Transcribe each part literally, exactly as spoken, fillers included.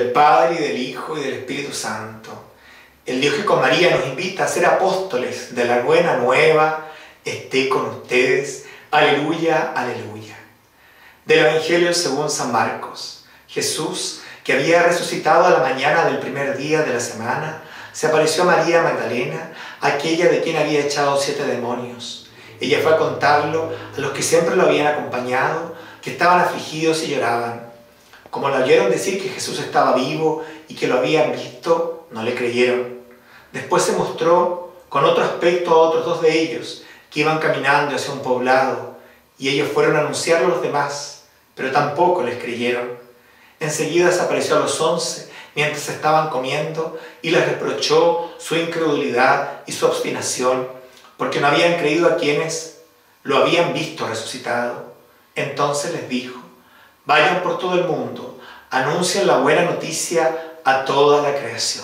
del Padre, y del Hijo, y del Espíritu Santo. El Dios que con María nos invita a ser apóstoles de la buena nueva, esté con ustedes. Aleluya, aleluya. Del Evangelio según San Marcos. Jesús, que había resucitado a la mañana del primer día de la semana, se apareció a María Magdalena, aquella de quien había echado siete demonios. Ella fue a contarlo a los que siempre lo habían acompañado, que estaban afligidos y lloraban. Como la oyeron decir que Jesús estaba vivo y que lo habían visto, no le creyeron. Después se mostró con otro aspecto a otros dos de ellos, que iban caminando hacia un poblado, y ellos fueron a anunciarlo a los demás, pero tampoco les creyeron. Enseguida se apareció a los once, mientras estaban comiendo, y les reprochó su incredulidad y su obstinación, porque no habían creído a quienes lo habían visto resucitado. Entonces les dijo: vayan por todo el mundo, anuncien la buena noticia a toda la creación.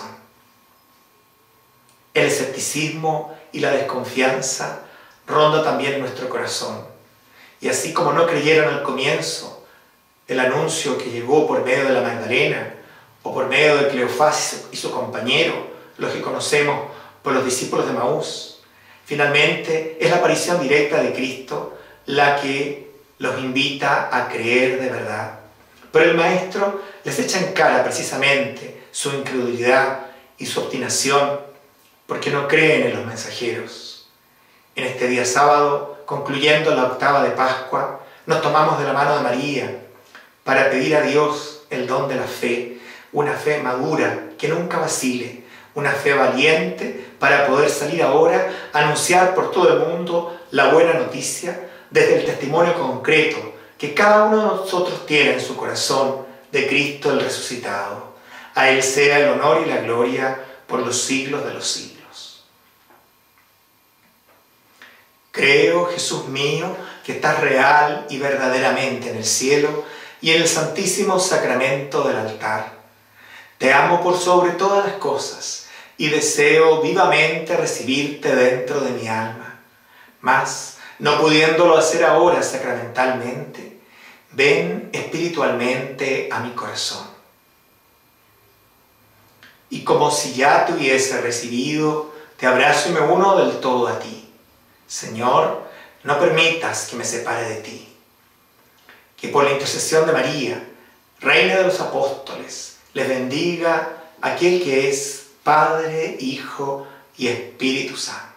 El escepticismo y la desconfianza ronda también nuestro corazón. Y así como no creyeron al comienzo el anuncio que llegó por medio de la Magdalena, o por medio de Cleofás y su compañero, los que conocemos por los discípulos de Maús, finalmente es la aparición directa de Cristo la que los invita a creer de verdad. Pero el Maestro les echa en cara precisamente su incredulidad y su obstinación, porque no creen en los mensajeros. En este día sábado, concluyendo la octava de Pascua, nos tomamos de la mano de María para pedir a Dios el don de la fe, una fe madura que nunca vacile, una fe valiente para poder salir ahora a anunciar por todo el mundo la buena noticia desde el testimonio concreto que cada uno de nosotros tiene en su corazón de Cristo el resucitado. A Él sea el honor y la gloria por los siglos de los siglos. Creo, Jesús mío, que estás real y verdaderamente en el cielo y en el santísimo sacramento del altar. Te amo por sobre todas las cosas y deseo vivamente recibirte dentro de mi alma. Mas, no pudiéndolo hacer ahora sacramentalmente, ven espiritualmente a mi corazón. Y como si ya te hubiese recibido, te abrazo y me uno del todo a ti. Señor, no permitas que me separe de ti. Que por la intercesión de María, Reina de los Apóstoles, les bendiga aquel que es Padre, Hijo y Espíritu Santo.